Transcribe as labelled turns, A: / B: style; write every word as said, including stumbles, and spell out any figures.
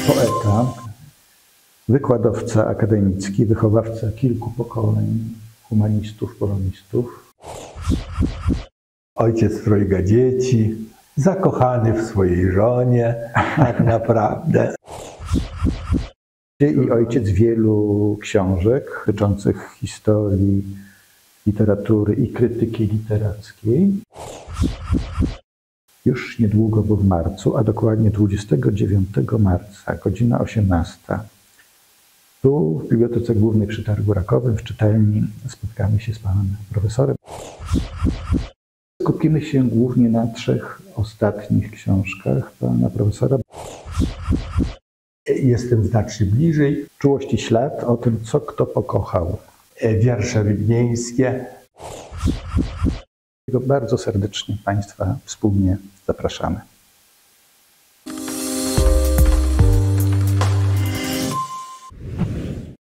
A: Poeta, wykładowca akademicki, wychowawca kilku pokoleń humanistów, polonistów.
B: Ojciec trojga dzieci, zakochany w swojej żonie, tak naprawdę.
A: I ojciec wielu książek dotyczących historii, literatury i krytyki literackiej. Już niedługo, bo w marcu, a dokładnie dwudziestego dziewiątego marca, godzina osiemnasta. Tu w Bibliotece Głównej przy Targu Rakowym w czytelni spotkamy się z panem profesorem. Skupimy się głównie na trzech ostatnich książkach pana profesora.
B: Jestem znacznie bliżej.
A: Czułość i ślad o tym, co kto pokochał.
B: Wiersze rybnieńskie.
A: Bardzo serdecznie państwa wspólnie zapraszamy.